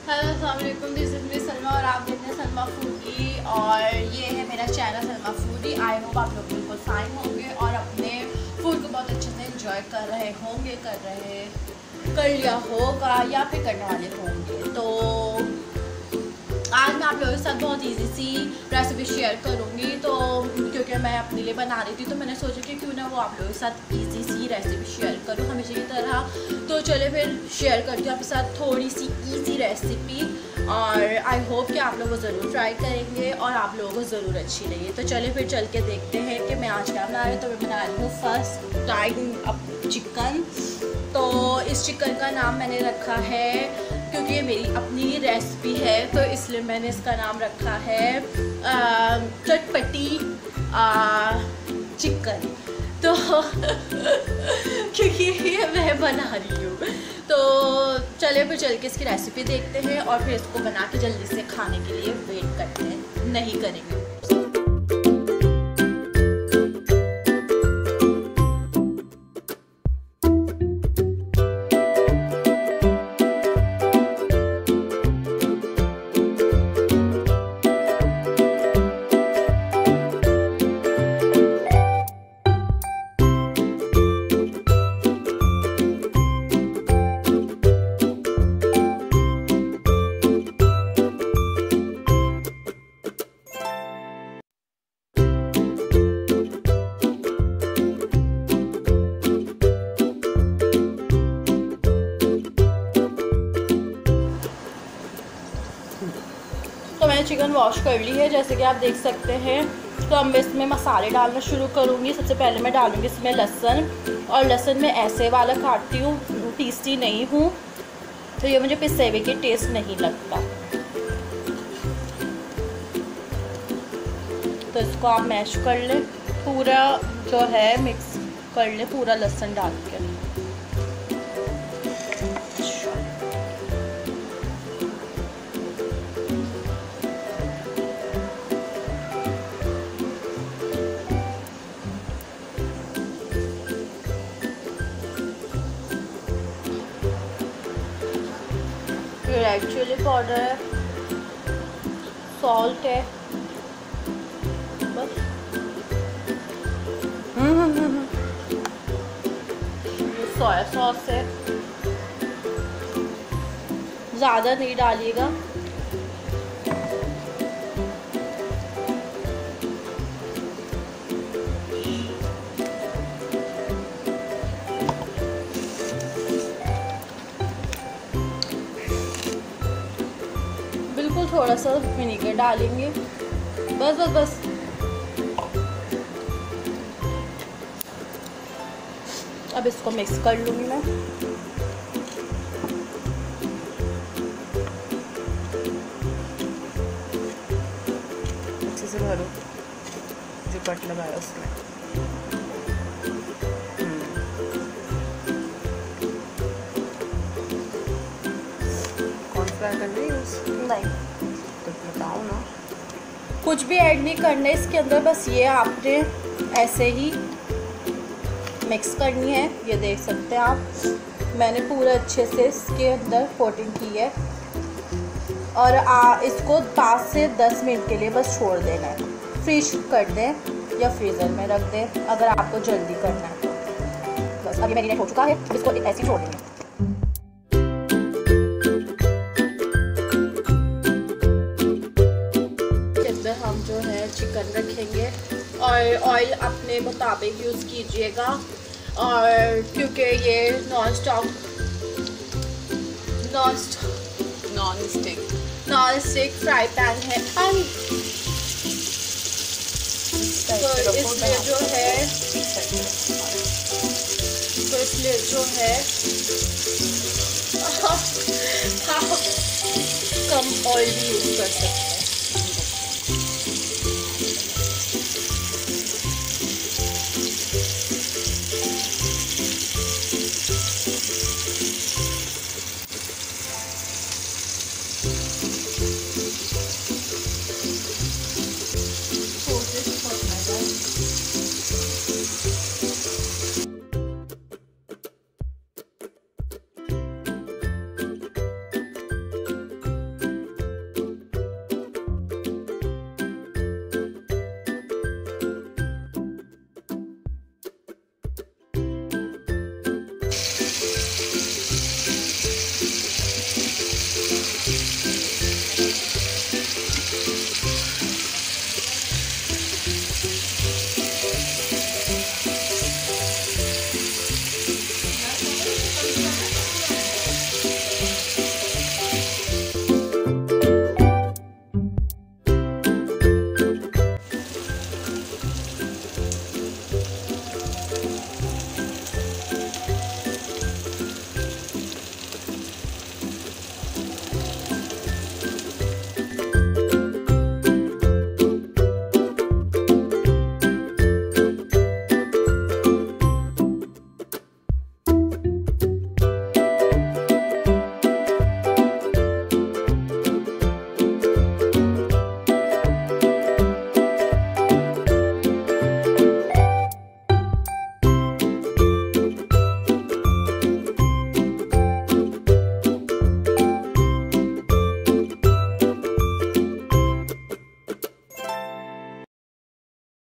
Hello अस्सलाम वालेकुम, this is me Salma और आप देखते हैं सलमा फूडी और ये है मेरा channel Salma foodie. I hope आप लोग बिल्कुल फाइन होंगे और अपने फूड को बहुत अच्छे से एंजॉय कर रहे होंगे, कर लिया होगा या फिर करने वाले होंगे। तो आज मैं आप लोगों के साथ बहुत इजी सी रेसिपी शेयर करूँगी। तो क्योंकि मैं अपने लिए बना रही थी तो मैंने सोचा कि क्यों ना वो आप लोगों के साथ इजी सी रेसिपी शेयर करूँ हमेशा की तरह। तो चले फिर शेयर करती हूँ आपके साथ थोड़ी सी इजी रेसिपी और आई होप कि आप लोग वो ज़रूर ट्राई करेंगे और आप लोगों को ज़रूर अच्छी लगे। तो चले फिर चल के देखते हैं कि मैं आज क्या बना रही हूँ। तो मैं बना रही हूँ फर्स्ट टाइम अब चिकन। तो इस चिकन का नाम मैंने रखा है क्योंकि ये मेरी अपनी रेसिपी है तो इसलिए मैंने इसका नाम रखा है चटपटी चिकन। तो क्योंकि ये मैं बना रही हूँ तो चलिए फिर चल के इसकी रेसिपी देखते हैं और फिर इसको बना के जल्दी से खाने के लिए वेट करते हैं, नहीं करेंगे। तो मैंने चिकन वॉश कर ली है जैसे कि आप देख सकते हैं। तो अब मैं इसमें मसाले डालना शुरू करूँगी। सबसे पहले मैं डालूँगी इसमें लहसुन और लहसुन में ऐसे वाला काटती हूँ, पीसती नहीं हूँ तो ये मुझे पिसे हुए के टेस्ट नहीं लगता। तो इसको आप मैश कर लें, पूरा जो है मिक्स कर लें पूरा लहसुन डाल के। रेड चिली पाउडर है, सॉल्ट है, बस सोया सॉस है, ज़्यादा नहीं डालिएगा। बिल्कुल थोड़ा सा विनेगर डालेंगे, बस बस बस। अब इसको मिक्स कर लूँगी मैं। अच्छे से भरो जो कट लगाया उसमें। कॉर्नफ्लावर करना है नहीं तो बताओ ना। कुछ भी ऐड नहीं करना है इसके अंदर, बस ये आपने ऐसे ही मिक्स करनी है। ये देख सकते हैं आप, मैंने पूरा अच्छे से इसके अंदर कोटिंग की है और इसको 5 से 10 मिनट के लिए बस छोड़ देना है। फ्रीज कर दें या फ्रीज़र में रख दें अगर आपको जल्दी करना है तो। बस अभी मैरिनेट हो चुका है, इसको ऐसे ही छोड़ देंगे। हम जो है चिकन रखेंगे और ऑयल अपने मुताबिक यूज़ कीजिएगा और क्योंकि ये नॉन स्टिक फ्राई पैन है तो इसलिए जो है कम ऑयल भी यूज़ कर सकते हैं।